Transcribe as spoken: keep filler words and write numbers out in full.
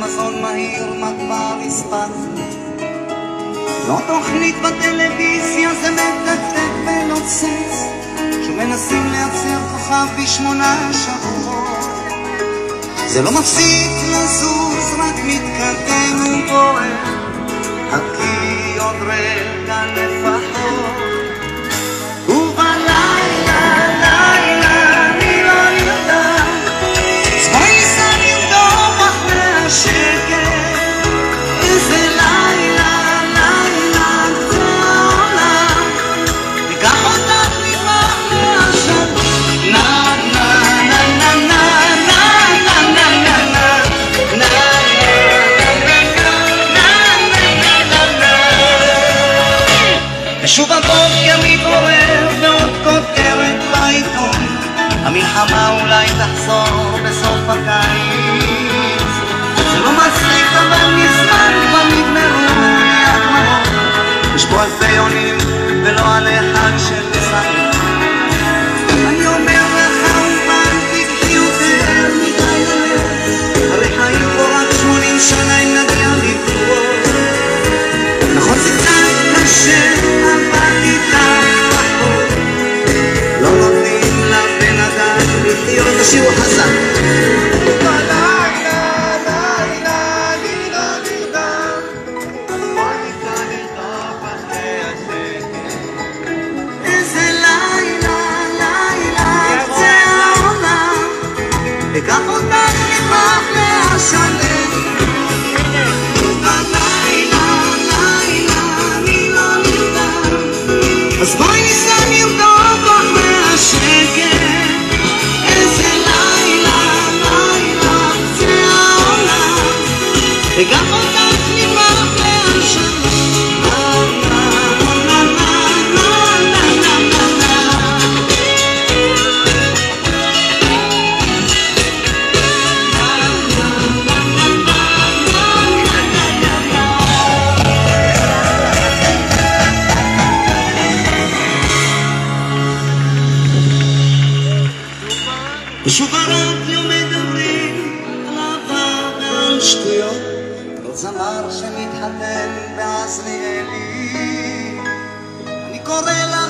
מזון מהיר, מה כבר הספקנו? לא תוכנית בטלוויזיה, זה מדקדק ונוצץ, שמנסים לייצר כוכב בשמונה שבועות. זה לא מפסיק לזוז, רק מתקדם ובוער, חכי עוד רגע לפחות. ובלילה, לילה, אני לא יודעת, אז בואי ניסע לרדוף אחרי השקט. איזה לילה, לילה, זה העולם, ניקח אותך נברח מהשם. נה נה נה נה נה נה נה נה נה ושוב הבוקר מתעורר ועוד כותרת בעיתון, המלחמה אולי תחזור בסוף הקיץ. זה לא מצחיק אבל מזמן כבר נגמרו הדמעות, יש פה אלפי עולים ולא על אחד של ישראל. אני אומר לך אולפן תקחי יותר מדי ללב, הרי חיים פה רק שמונים שנה אם נגיע לגבולות. נכון זה קצת קשה אבל איתך רחוק, לא נותנים לבן אדם לחיות. תשאירו חזק. איזה לילה, לילה, זה העולם, וקח אותך נברח להשלם. אז בואי ניסע נרדוף אחרי השקט. איזה לילה, לילה, זה העולם, וגם אותך נברח להשלם. ושוב הרדיו מדברים על אהבה ועל שטויות, לא זמר שמתחתן בעזריאלי. אני קורא לה